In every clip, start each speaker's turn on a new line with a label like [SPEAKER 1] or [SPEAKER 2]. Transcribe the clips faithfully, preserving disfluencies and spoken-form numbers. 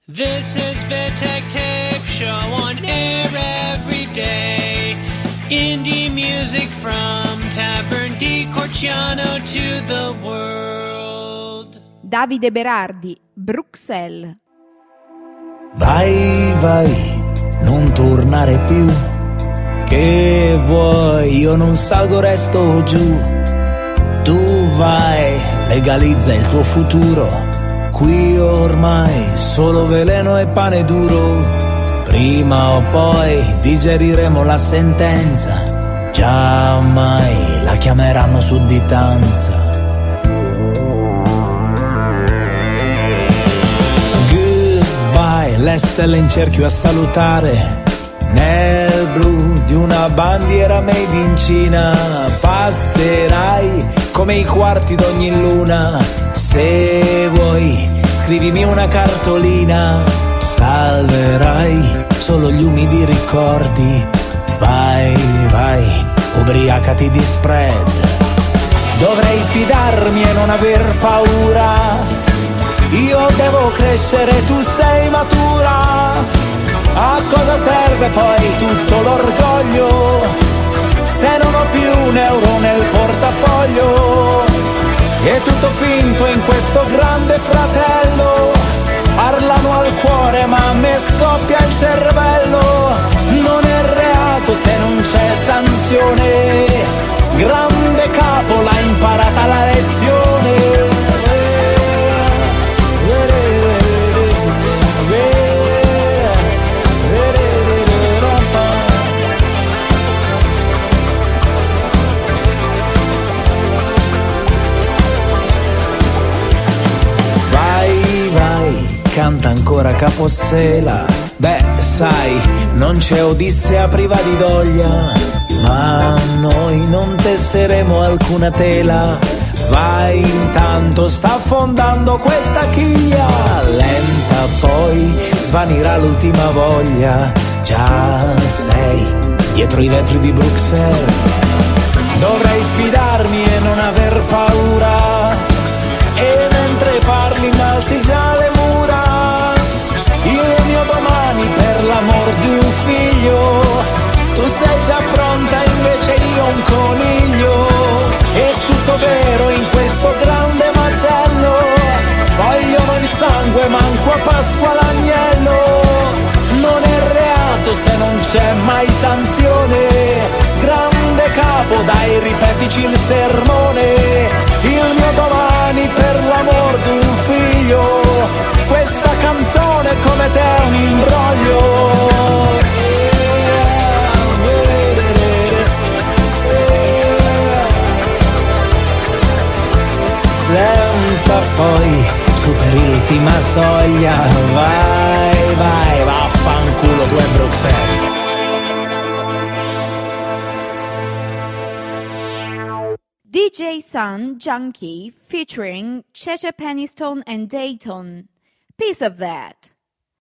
[SPEAKER 1] This is Vitek Tape Show on air every day. Indie music from Tavern di Corciano to the world.
[SPEAKER 2] Davide Berardi, Bruxelles.
[SPEAKER 3] Vai, vai, non tornare più. Che vuoi, io non salgo, resto giù. Tu vai, legalizza il tuo futuro. Qui ormai solo veleno e pane duro. Prima o poi digeriremo la sentenza. Già mai la chiameranno sudditanza. Goodbye, le stelle in cerchio a salutare. Nel blu di una bandiera made in Cina. Passerai come i quarti d'ogni luna. Se vuoi scrivimi una cartolina. Salverai solo gli umidi ricordi. Vai, vai, ubriacati di spread. Dovrei fidarmi e non aver paura. Io devo crescere, tu sei matura. A cosa serve poi tutto l'orgoglio se non ho più un euro nel portafoglio? È tutto finto in questo grande fratello. Parlano al cuore ma a me scoppia il cervello. Non è reato se non c'è sanzione. Grande capo, l'ha imparata la lezione. Canta ancora Capossela. Beh, sai, non c'è Odissea priva di doglia, ma noi non tesseremo alcuna tela. Vai, intanto sta affondando questa chiglia. Lenta poi svanirà l'ultima voglia. Già sei dietro i vetri di Bruxelles. Dovrei fidarmi e non aver paura. E mentre parli innalzi già le mura. Il mio domani per l'amor di un figlio. Tu sei già pronta, invece io un coniglio. È tutto vero in questo grande macello. Vogliono il sangue, manco a Pasqua l'agnello. Non è reato se non c'è mai sanzione. Grande capo, dai, ripetici il sermone. Il mio domani per l'amor di un figlio. Questa canzone come te è un imbroglio. Lenta poi superi l'ultima soglia. Vai, vai, vaffanculo, tu e Bruxelles.
[SPEAKER 2] D J Sun Junkie featuring Cheche Penistone and Dayton. Piece of that.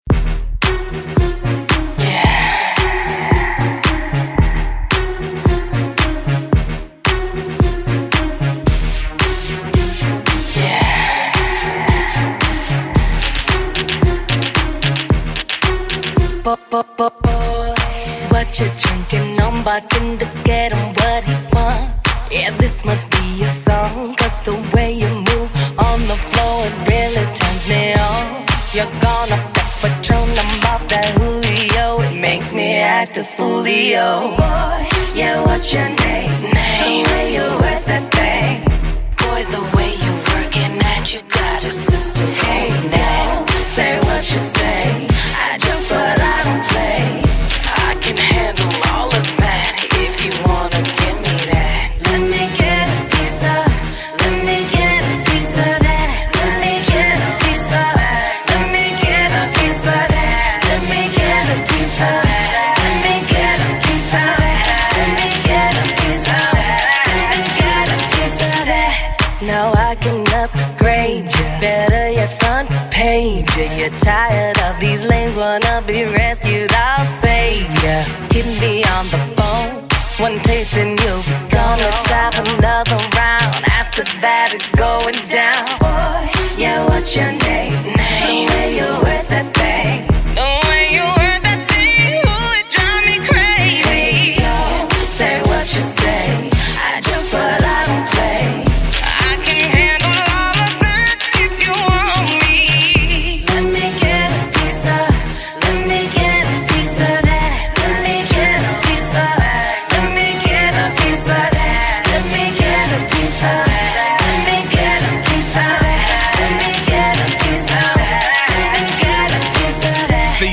[SPEAKER 4] What you drinking on, bartender, get him what he want. Yeah, this must be a song, cause the way you move on the floor, it really turns me on. You're gonna put Patron, I'm off that Julio, it makes me act a foolio. Boy, yeah, what's your name? Name, the way you work that thing. Boy, the way you working that, you got a system. Hey, now, say what you say. I joke, but I don't play. I can handle all of that if you wanna give me that. Let me get a piece of, let me get a piece of that. Let me get a piece of, let me get a piece of that. Let me get a piece of, let me get a piece of that. Let me get a piece of, let me get a piece of that. Now I can upgrade you, better yet front page you. You're tired of these lanes, wanna be rescued, I'll save ya. Keep me on the phone, one taste and you'll be gone. Let's have another round, after that it's going down. Boy, yeah, what's your name? Name, where you worth that thing.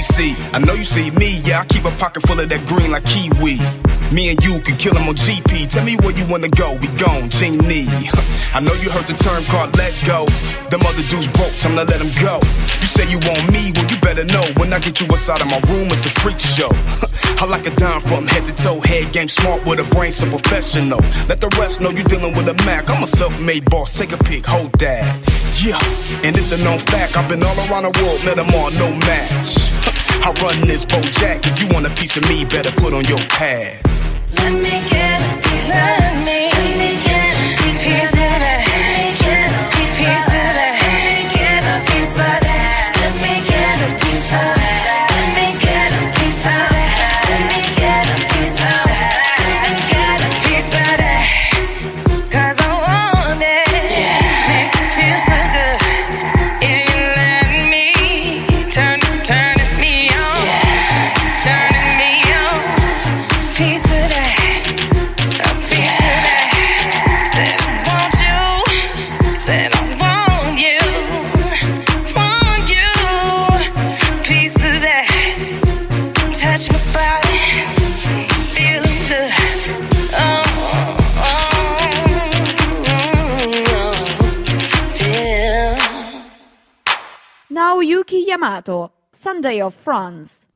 [SPEAKER 5] C. I know you see me, yeah, I keep a pocket full of that green like kiwi. Me and you can kill him on G P. Tell me where you wanna go, we gon' Genie. I know you heard the term called let go. Them other dudes broke, time to let them go. You say you want me, well you better know. When I get you outside of my room, it's a freak show. I like a dime from head to toe, head game smart with a brain so professional. Let the rest know you dealing with a Mac. I'm a self-made boss, take a pic, hold that. Yeah, and it's a known fact. I've been all around the world, met them all, no match. I run this Bojack. If you want a piece of me, better put on your pads.
[SPEAKER 4] Let me get a piece of me. Let me get a piece of that. Let me get a piece of that. Let me get a piece of that. Let me get a piece of that. Let me get a piece of that. Let me get a piece of that. Let me get a piece of that. 'Cause I want it. Make me feel so good. If you let me turn, turn me on, turn me on. Piece of that, a piece of that. Said I want you, said I want you, want you. Piece of that, touch my body, feeling good. Oh, oh, oh, yeah.
[SPEAKER 2] Now Yuki Yamato, Sunday of France.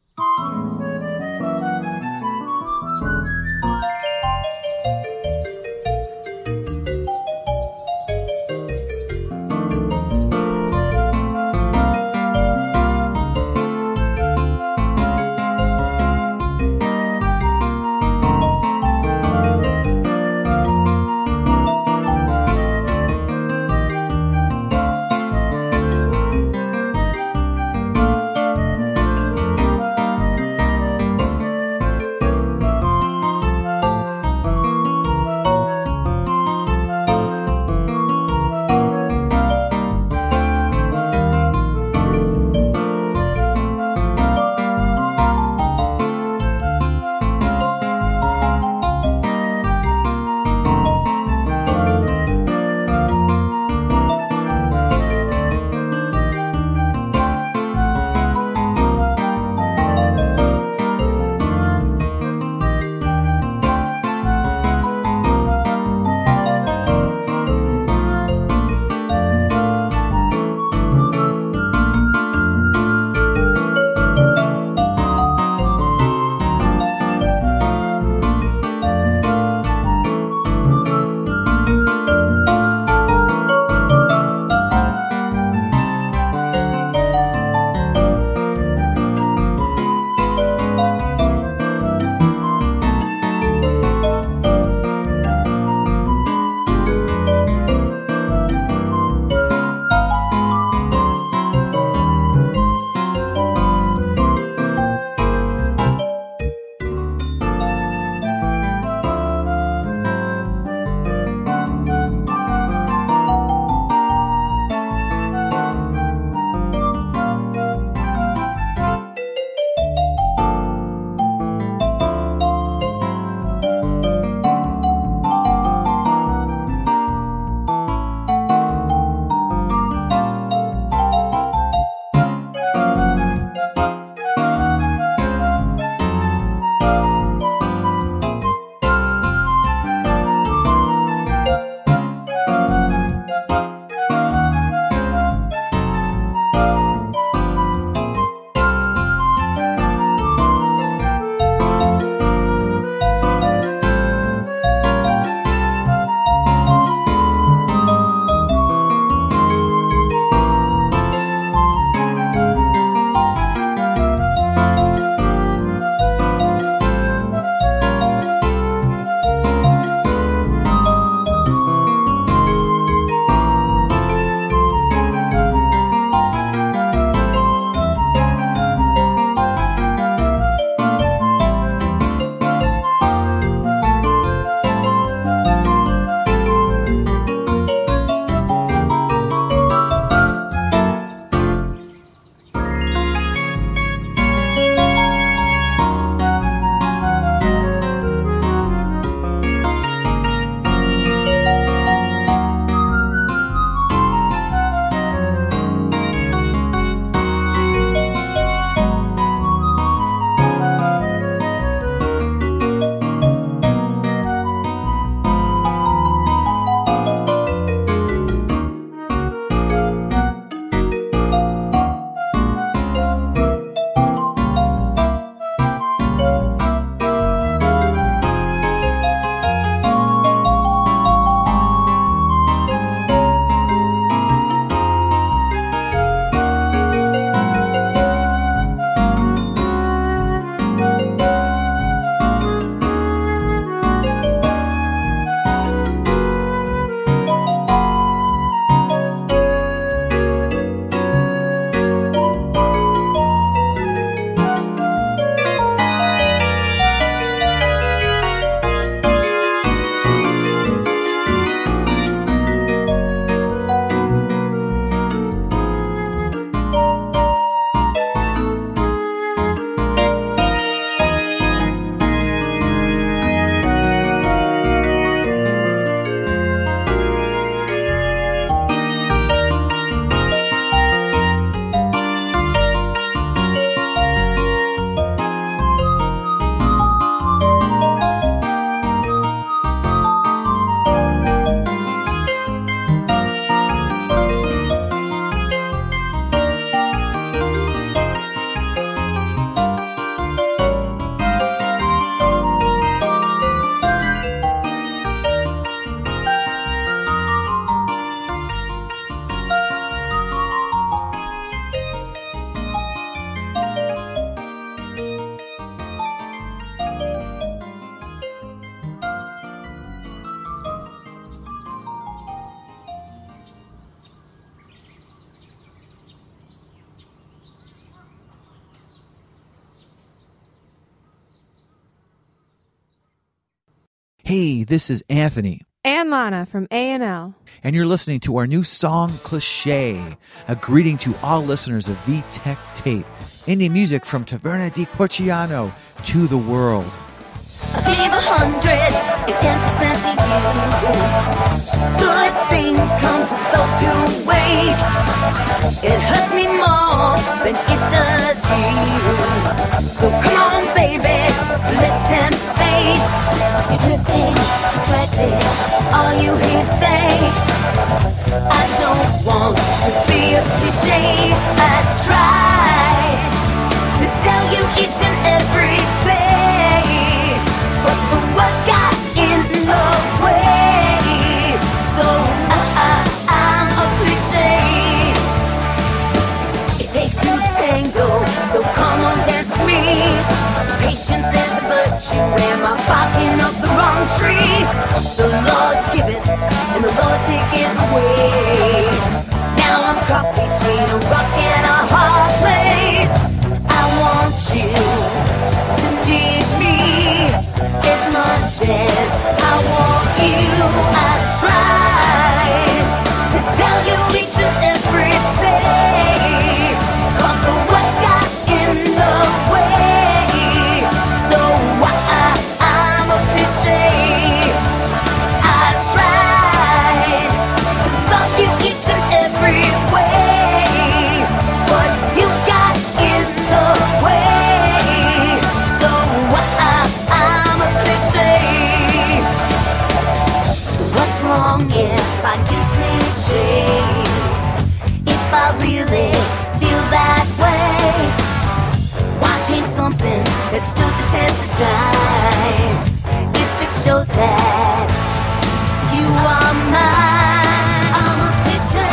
[SPEAKER 6] Hey, this is Anthony.
[SPEAKER 7] And Lana from A and L.
[SPEAKER 6] And you're listening to our new song, Cliché, a greeting to all listeners of V-Tech Tape, indie music from Taverna di Corciano to the world.
[SPEAKER 4] I gave a hundred and ten percent to you. Good things come to those who wait. It hurts me more than it does you. So come on, baby, let's tempt fate. You're drifting, distracted, all you hear stay. I don't want to be a cliche. I tried to tell you each and every day, but the words got in the way. So I, I, I'm a cliche. It takes two to tango, so come on, dance with me. Patience is a virtue, am I barking up the wrong tree? The Lord giveth, and the Lord taketh away. Now I'm caught between a rock and a hard place. I want you to need me as much as I want you. I tried to tell you each and every day, but the words got in the way. So I, I, I'm a cliche. I tried to love you each and every way, but you got in the way. So I, I'm a cliche. So what's wrong if I use cliches? If I really feel that way, why change something that stood the test of time? If it shows that you are mine, I'm a cliche.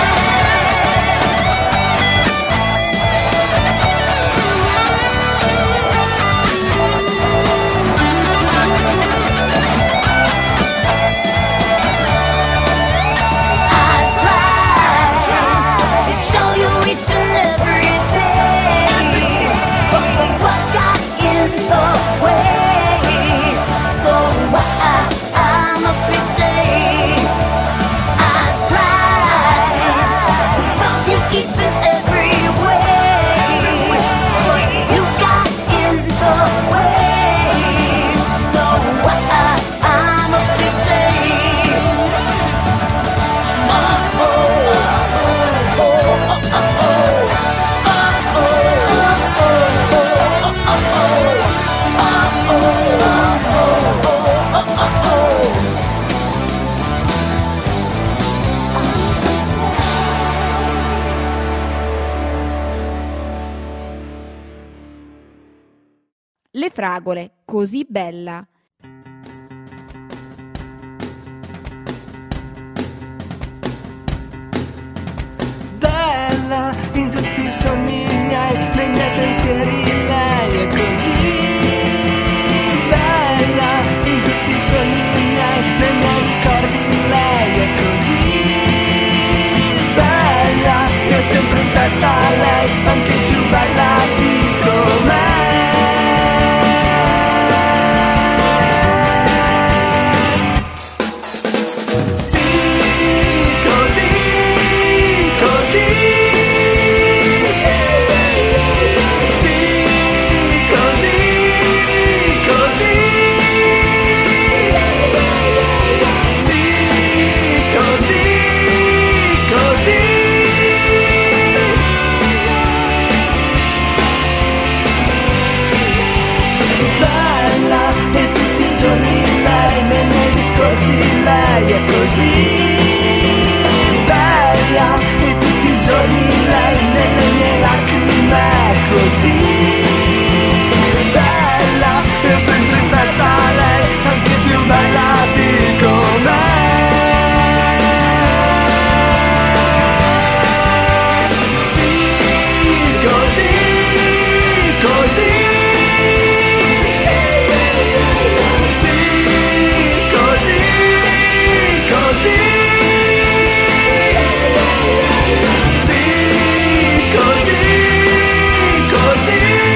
[SPEAKER 2] Le fragole, così bella.
[SPEAKER 8] Bella in tutti i sogni miei, nei miei pensieri lei è così. Bella in tutti i sogni miei, nei miei ricordi lei è così. Bella, io ho sempre in testa lei, anche più bella di com'è. Discorsi lei è così bella e tutti i giorni lei nelle mie lacrime è così bella e ho sempre in testa lei anche più bella di com'è. Sì, così, così. Sì, così, così.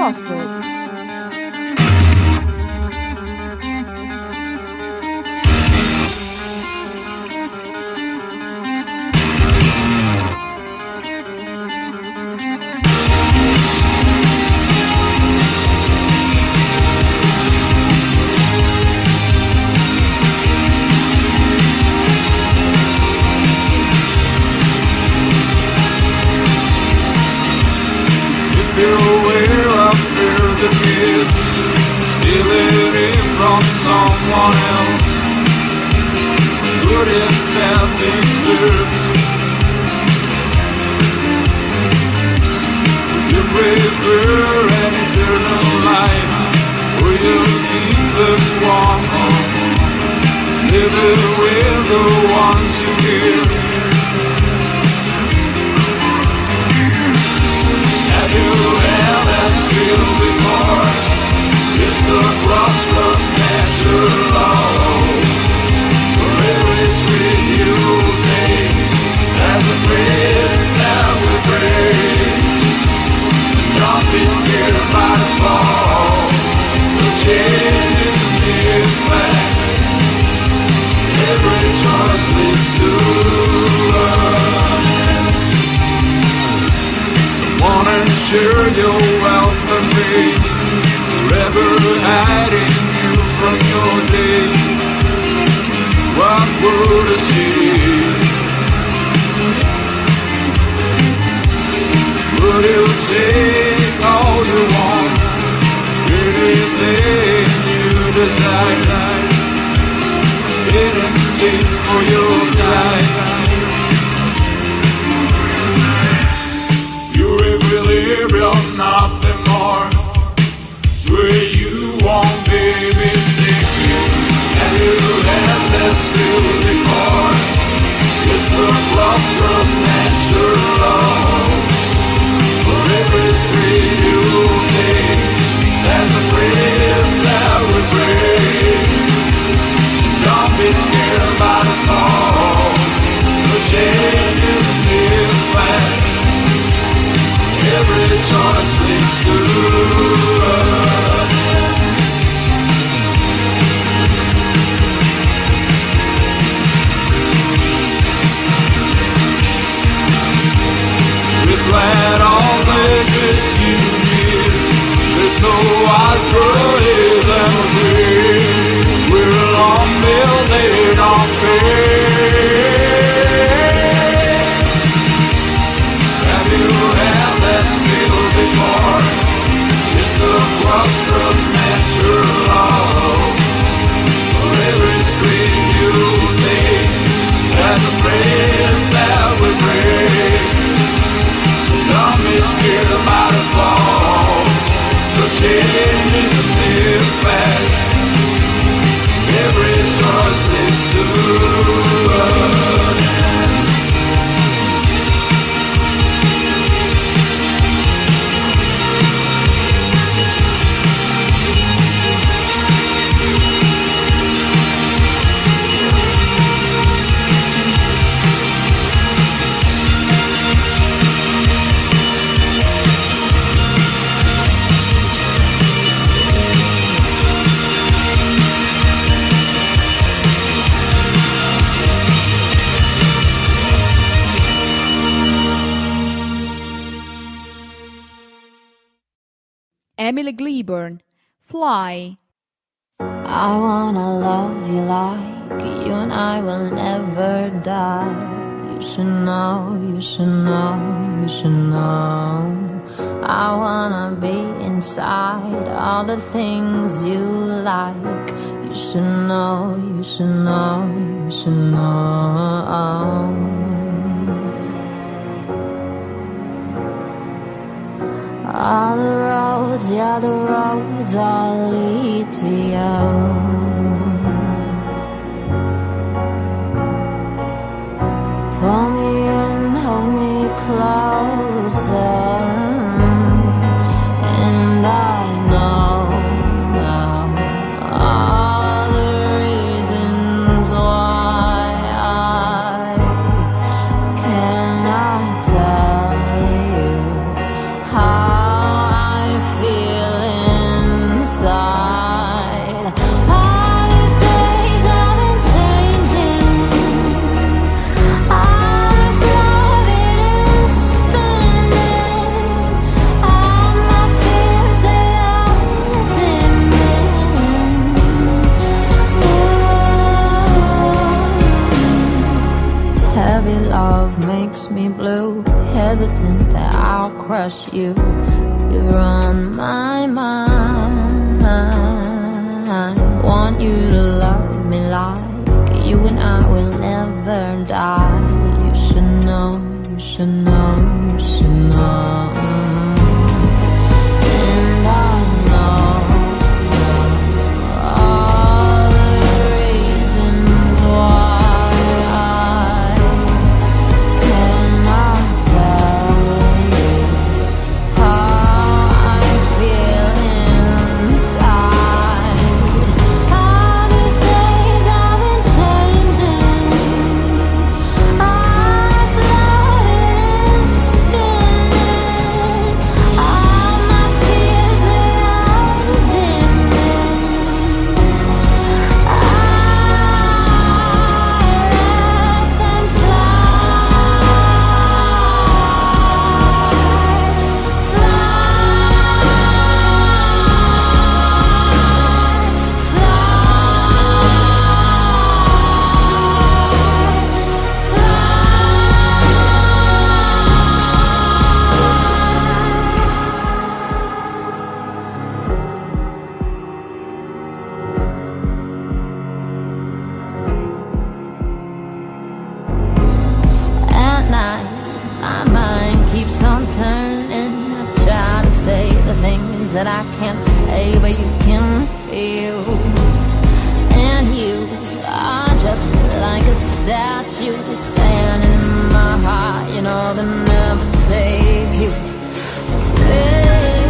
[SPEAKER 2] Crossroads.
[SPEAKER 8] Stealing it from someone else. Good itself disturbs. You prefer an eternal life, or you keep the swan, living with the ones you kill. Have you ever feel before? It's the crossroads natural. For every street you take, there's a bridge that we break. Don't be scared by the fall. The change is a mere fact. Every choice leads to us. Someone ensure your wealth and fame, forever hiding you from your day. What would I see? Would you take all you want? Anything you desire in exchange for your sight? You really are nothing more. Where you want, baby, stick you. And you have that still before. It's the crossroads natural. For every street you take, there's a bridge that we break. Don't be scared by the fall. The change is near fast. Every choice leads to us. We've had all the gifts you need. There's no outgrowth and we're We're along building on faith. Have you had this feel before? It's the crossroads natural. For every street you take, there's a bridge that we break. Don't be scared about a fall. The change is a near fact. Every choice leads to us.
[SPEAKER 2] Emily Gleeburn, Fly.
[SPEAKER 9] I wanna love you like you and I will never die. You should know, you should know, you should know. I wanna be inside all the things you like. You should know, you should know, you should know. All the roads, yeah, the roads all lead to you. Pull me in, hold me closer, and I know now all the reasons why I cannot tell you how I feel. love makes me blue, hesitant that I'll crush you. You're on my mind. Want you to love me like you and I will never die. You should know, you should know, you should know. And I know all the reasons why I cannot tell you how I feel inside. All these days I've been changing. I slowly spinning. All my fears they are dimming. I let them fly, At night, my mind keeps on turning. I try to say the things that I can't say, but you can feel. And you are just like a statue standing in my heart. You know they'll never take you away.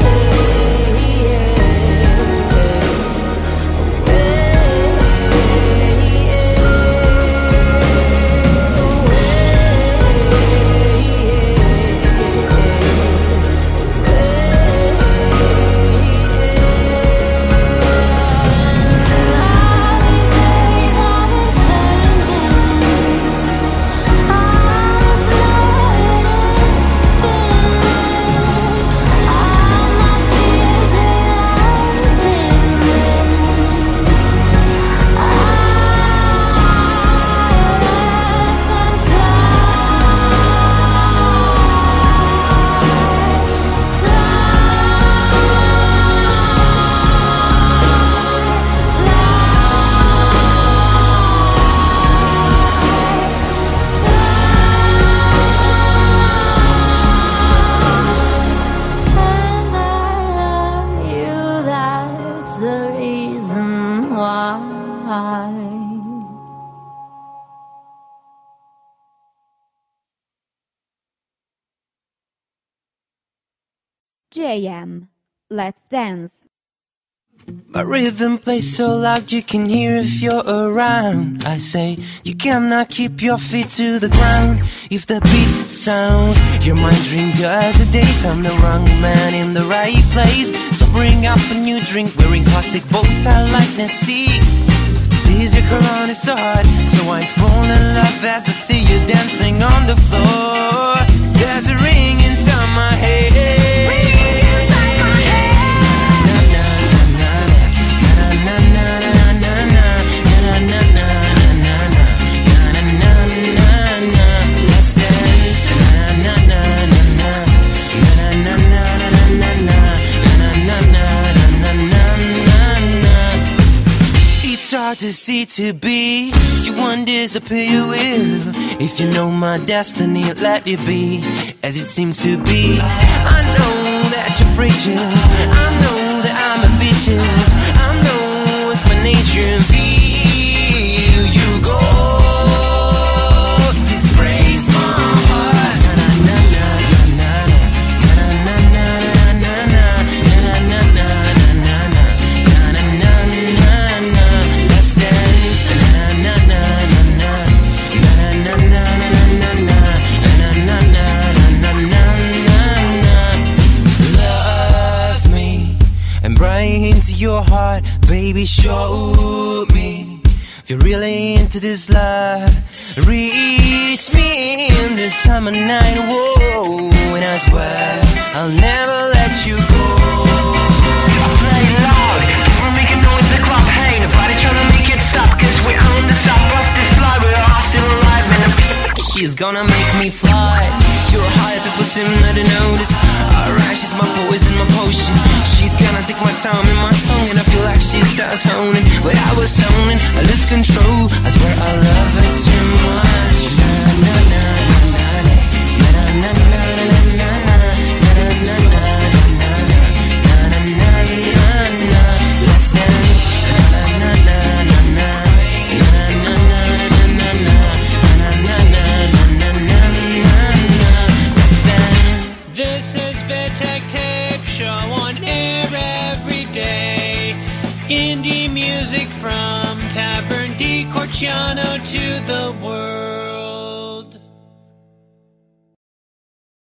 [SPEAKER 2] J M, Let's Dance.
[SPEAKER 10] My rhythm plays so loud you can hear if you're around. I say you cannot keep your feet to the ground. If the beat sounds, your mind dreams your eyes a days. I'm the wrong man in the right place, so bring up a new drink. Wearing classic boats I like to see. This is your Corona start, so I fall in love as I see you dancing on the floor. There's a ring inside my head. It's hard to see to be, you won't disappear, you will. If you know my destiny, let it be as it seems to be. I know that you're preaching, I know that I'm ambitious, I know it's my nature and feel you go. Disgrace my heart. Into your heart, baby, show me if you're really into this love. Reach me in this summer night, whoa, and I swear I'll never let you go. Play loud, we're making noise in the club. Hey, nobody trying to make it stop, cause we're on the top of this line. We're all still alive, man. She she's gonna make me fly. You're high, people seem not to notice. Alright, she's my poison, my potion. She's gonna take my time in my song, and I feel like she starts honing. But I was honing, I lose control. I swear I love her too much. Na na na na na na na na na na na na na na. Let's dance. Na na na na na na na na na na na na na na. Let's dance.
[SPEAKER 1] This is Vitek Tape Show on air every day. Indie music from Tavern di Corciano to the world.